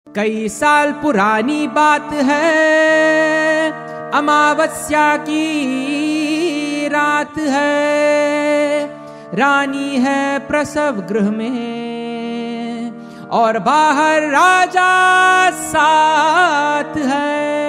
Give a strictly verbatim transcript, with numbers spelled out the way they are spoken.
कई साल पुरानी बात है, अमावस्या की रात है। रानी है प्रसव गृह में और बाहर राजा साथ है।